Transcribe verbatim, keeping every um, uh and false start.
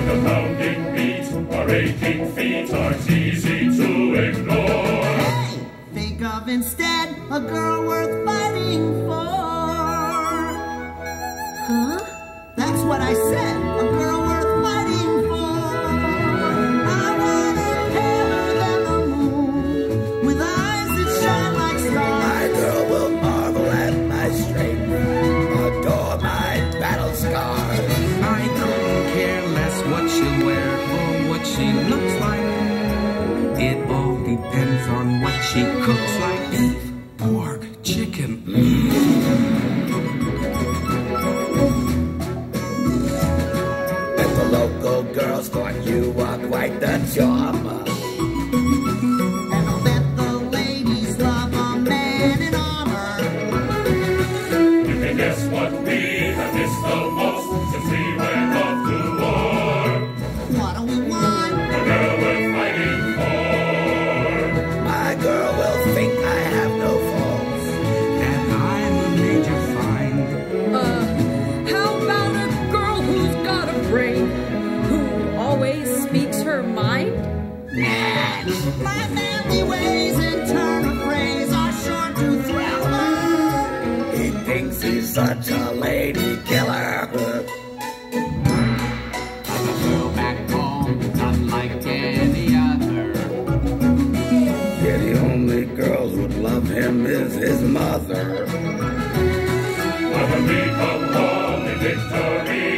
When the pounding beat, our aching feet aren't easy to ignore. Hey! Think of instead a girl worth fighting for. Huh? That's what I said. A girl worth fighting for. I want her paler than the moon, with eyes that shine like stars. My girl will marvel at my strength, adore my battle scars. I couldn't care less what she'll wear or what she looks like. It all depends on what she cooks like. Beef, pork, chicken. Mm. And the local girls thought you were quite the charmer. And I'll bet the ladies love a man in armor. You can guess what we have missed the most since we went off to war. What do we want? A girl worth fighting for. My girl will think I have no faults, And I'm a major find. Uh, how about a girl who's got a brain, who always speaks her mind? My manly ways and turn of phrase are sure to thrill her. he thinks he's such a lady killer. I'm a girl back home, not like any other. Yeah, the only girl who'd love him is his mother. But when we come home in victory,